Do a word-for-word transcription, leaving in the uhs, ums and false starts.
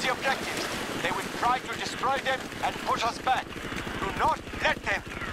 the objectives. They will try to destroy them and push us back. Do not let them!